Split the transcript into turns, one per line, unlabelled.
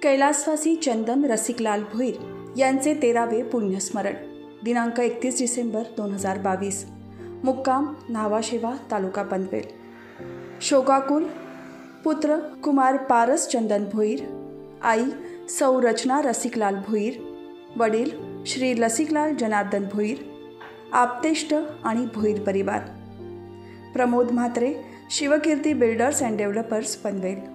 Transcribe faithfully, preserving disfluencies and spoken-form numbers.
कैलासवासी चंदन रसिकलाल भोईर यांचे तेरावे पुण्यस्मरण दिनांक एकतीस डिसेंबर दोन हजार बावीस. मुक्काम न्हावाशेवा तालुका पनवेल. शोकाकुल पुत्र कुमार पारस चंदन भोईर, आई सौ रचना रसिकलाल भोईर, वडील श्री रसिकलाल जनार्दन भोईर, आप्तेष्ट आणि भोईर परिवार. Pramod Mhatre, Shivkirti builders and developers Panvel.